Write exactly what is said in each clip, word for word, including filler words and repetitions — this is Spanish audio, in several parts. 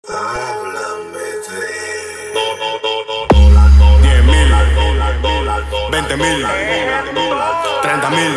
Háblame de diez mil, veinte mil, treinta mil.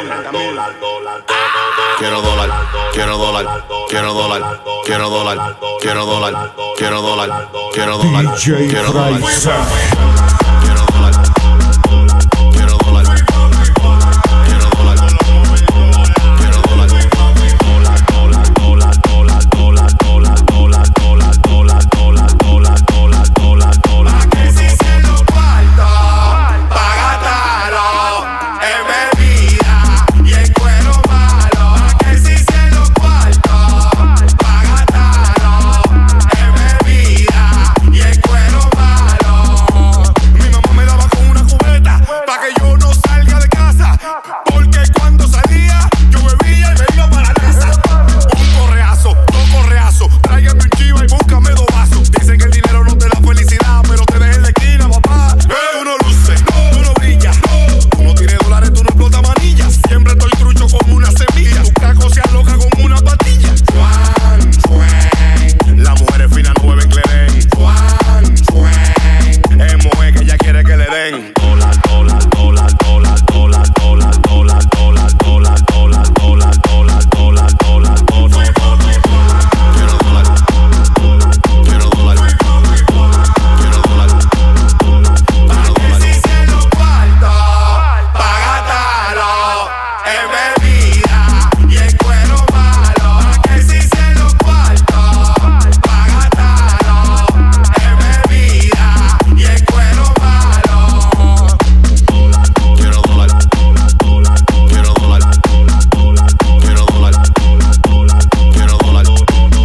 Quiero dólar, quiero dólar, quiero dólar, quiero dólar, quiero dólar, quiero dólar, quiero dólar, D J quiero dólar, Fraisa. quiero dólar, quiero dólar, quiero dólar, quiero dólar, dólar, dólar, dólar, dólar, dólar, dólar, dólar, dólar, dólar, dólar, dólar, dólar, dólar, dólar. Pa' que si se lo cuarto, pa' gastarlo en bebida y en cuero malo. Pa' que si se lo cuarto, pa' gastarlo en bebida y en cuero malo. Mi mamá me daba con una cubeta pa' que yo no salga de casa, porque cuando salía yo bebía y me iba para la casa. Un correazo, dos correazos, tráigame un chiva y búscame dos vasos. Dicen que el dinero no te da felicidad, pero te deja en la esquina, papá. Eh, tú no luces, tú no brillas, tú no tienes dólares, tú no explotas manillas. Siempre estoy trucho como una semilla, tu caco se aloca como una patilla. Juan, Juan, las mujeres finas no beben cleren. Juan, Juan, es mujer que ella quiere que le den. Dólar, dólar, dólar, dólar, dólar, dólar, dólar, dólar, dólar, dólar, dólar, dólar, dólar, dólar, dólar. Quiero dólar, quiero dólar, quiero dólar, Pa' quiero que dólar. si se lo cuarto, pa' gastarlo en bebida y en cuero malo. Pa' que si se lo cuarto, pa' gastarlo en bebida y en cuero malo. Quiero dólar, quiero dólar, quiero dólar, quiero dólar.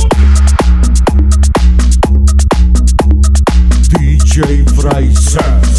D J Fraisa.